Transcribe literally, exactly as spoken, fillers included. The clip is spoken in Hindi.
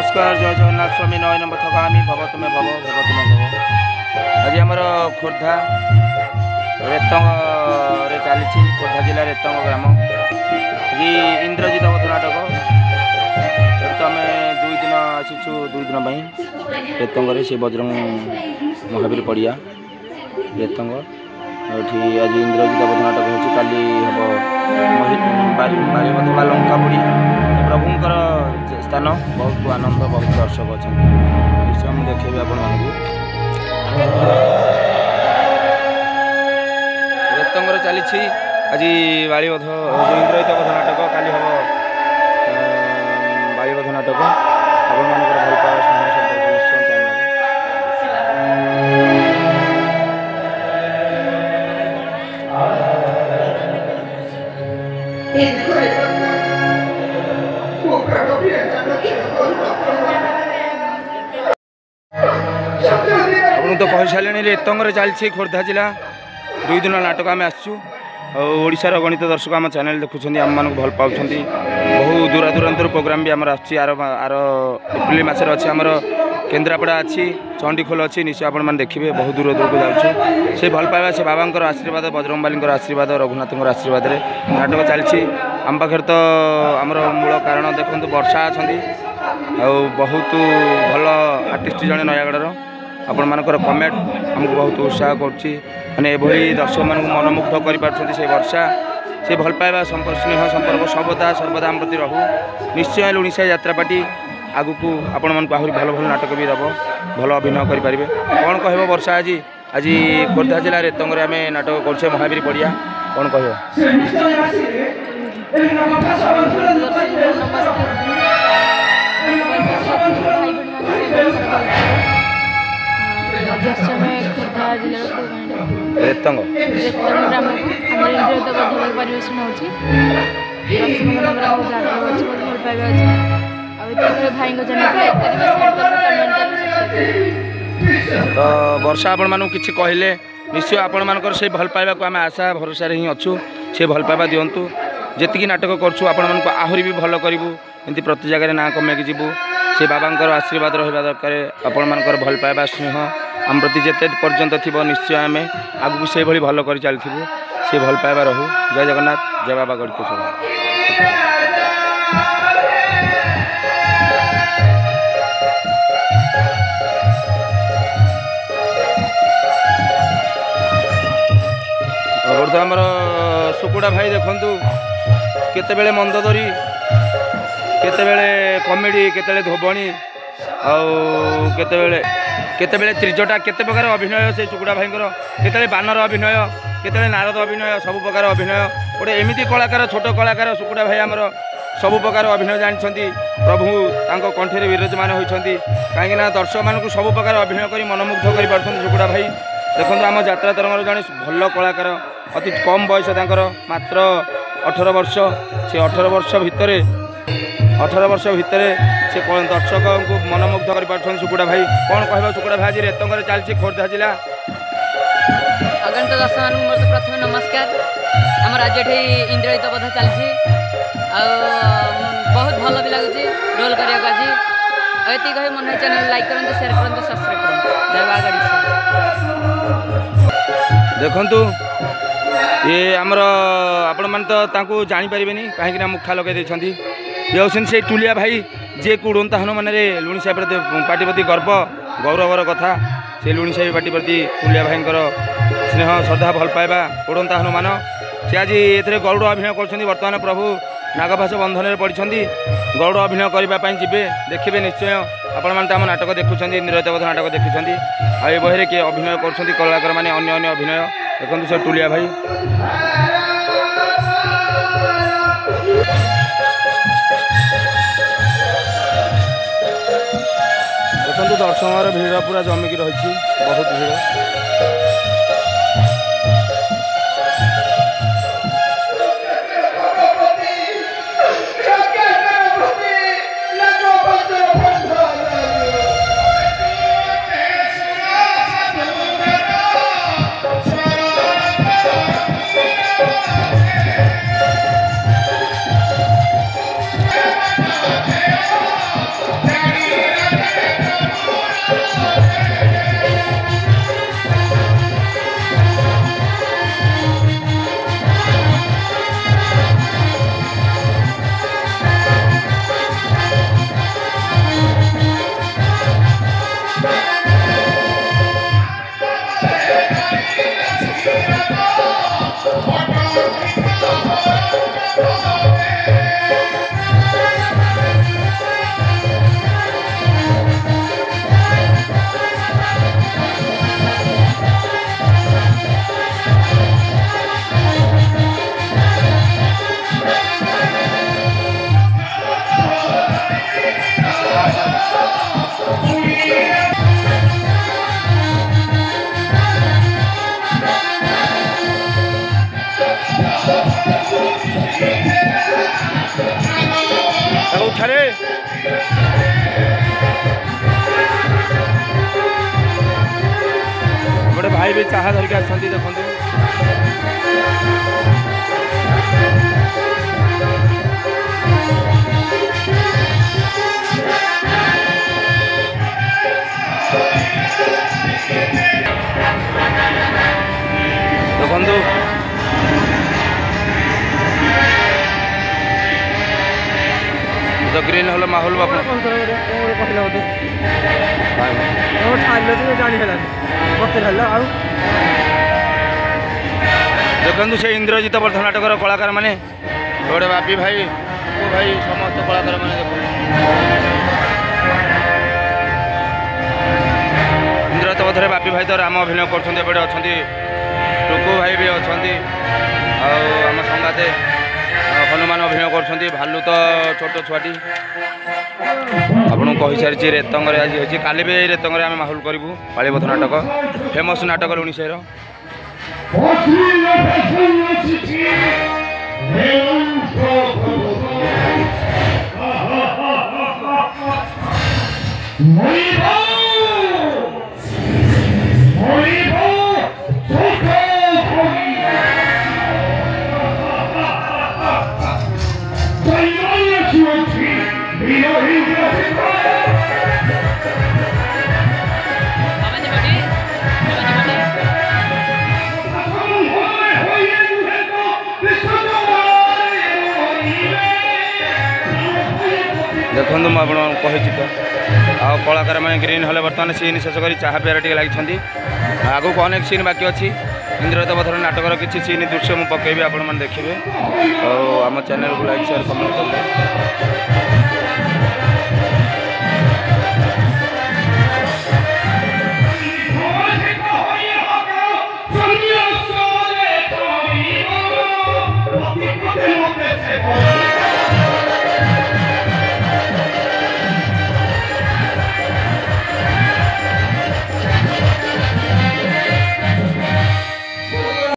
नमस्कार जय जगन्नाथ स्वामी नय नंबर थकामी भव तुम्हें भव भव तुम्हें भव। आज आमर खोर्धा रेतंग चली खोर्धा जिला रेतंग ग्राम आज इंद्रजित अवध नाटक तो आम दुई दिन आसीचु दुई दिन रेतंग से बजरंग महावीर पड़िया रेतंग ये आज इंद्रजित अवध नाटक हो काली हम बारीपथ बा लंकापुरी प्रभुंकर स्थान बहुत आनंद बहुत दर्शक अच्छा निश्चय मुझे देखेबी आपण रेतंगर चली आज बालीबध इंद्रजित अवध नाटक काली हम बालीबध नाटक आपण मान भल पावा स्नेह संपर्क निश्चय आपको तो कही सारे रेतंगर चलती खोर्धा जिला दुई दिन नाटक आम आसचु ओडिशार गणित दर्शक आम चैनल देखुं आम मान भल पाँच बहु दूरा दूरांतर प्रोग्राम भी आमर आर आर एप्रिल मसर अच्छी आमर केन्द्रापड़ा अच्छी चंडीखोल अच्छी निश्चय आप देखिए बहुत दूर दूर को जाऊँ से भल पाइबा से बाबा आशीर्वाद बजरंगबाली आशीर्वाद रघुनाथ आशीर्वाद नाटक चलती आम पाखे तो आमर मूल कारण देखो वर्षा अच्छा बहुत भल आर्टिस्ट जड़े नयागढ़ आपण मानकर कमेंट हमको बहुत उत्साह करी दर्शक मान मनमुग्ध कर से वर्षा से भल पाइबा संपर्क स्नेह संपर्क सर्वदा सर्वदा आम प्रति रहू निश्चय लुणिसा यात्रा पार्टी आगु को आपण मन आहरी भल भल नाटक भी दब भल अभिनय करें कौन कह वर्षा आज आज खोर्धा जिला रेतंगर आम नाटक कर महावीर पड़िया कौन कह रेतंग ग्राम इंद्रजित अवध परिवेशन होची भल पाइबा अच्छे भाई तो वर्षा आपण मानू किछि कहले निश्चय आपण मानकर से भल पाइबा को आम आशा भरोसा ही अच्छु से भल पाइबा दिंतु जी नाटक करछु आपण मानक आहरी भी भल करूँ एमती प्रति जगह ना कमेकी जीवु से बाबा आशीर्वाद रहा दरकार आपण मानकर भल पाइबा स्नेह आम प्रति जिते पर्यंत थी निश्चय आम आगू से भली भल कर चलू से भल पाइबा रहू। जय जगन्नाथ जय बाबा गणेश। आमर सुकुड़ा भाई देखु केते मंदोदरी केते कमेडी केते धोबणी आते केते त्रिजटा केते प्रकार अभिनय से सुकुड़ा भाई केते बानर अभिनय केते नारद अभिनय सब प्रकार अभिनय गोटे एमती कलाकार छोट कलाकार सुकुड़ा भाई आमर सब प्रकार अभिनय जानते प्रभु तांको कंठे विराजमान होती कहीं दर्शक मानक सब प्रकार अभिनय कर मनमुग्ध कर सुकुड़ा भाई देखो आम यात्रा तरंगर जड़े भल कलाकार अति कम बयस तांकर मात्र अठारह वर्ष से अठारह वर्ष भितर अठारह वर्ष भितर से दर्शक को मनमुग्ध कर सुकुड़ा भाई कौन कह सुकुड़ा भाई आज रेतंगर चलती खोर्धा जिला अगणित दर्शक मान मोर प्रथम नमस्कार आम आज ये इंद्रजित अवध चलती बहुत भल भी लगुच रोल करने आज ये कह मन चैनल लाइक करूँ शेयर करूँ सब्सक्राइब करूँ जय बाबा गणेश। देखु ये आमर आपण मान तो जापर कहीं मुखा लगे ये हूँ से टुलिया भाई जे को उड़ंता हनुमान लुणिसा पार्टी प्रति गर्व गौरवर कथा से लुणिसा पार्टी प्रति टुलिया भाई स्नेह श्रद्धा भल पाइबा उड़ंता हनुमान से आज ये गौड़ अभिनय कर बर्तमान प्रभु नागभाष बंधन में पड़ी गौड़ अभिनय करने जी देखिए निश्चय आपण मैंने आम नाटक देखुं इंद्रजित अवध नाटक देखुं आ बहरे किए अभिनय कर कलाकार मैंने अन्य अन्य अभिनय देखते से टुलिया भाई देखो दर्शक भीड़ पूरा जमिकी रही बहुत भीड़। ମିଠାରେ ଗୋଟେ ଭାଇ ବି ଚାହା ଧରିକି ଆସିଛନ୍ତି ଦେଖନ୍ତୁ। ଦେଖନ୍ତୁ तो ग्रीन हल माहौल बापन देखु से इंद्रजित वर्धन नाटकर कलाकार मैंने गोटे बापी भाई भाई समस्त कलाकार मैंने देखो इंद्रजित वर्धन बापी भाई तो राम अभिनय कर अच्छा टुकु भाई भी अच्छा आम संगाते हनुमान अभिनय कर भालू तो छोट छुआटी आपन कही सारी रेतंग आज होती काली भी रेतंग आम माहौल करूँ पालीपथ नाटक फेमस नाटक लुणीसाईर देखो मुझे कही तो आ कलाकार मैंने ग्रीन हल बर्तमान सीन शेष कर चाह पियार टे लगी आगू को अनेक सीन बाकी अच्छी इंद्रजित वर्धन नाटकर किसी सीन दृश्य मुझे पकेबी आपण मैंने देखिए और आम चैनल को लाइक शेयर कमेंट करें।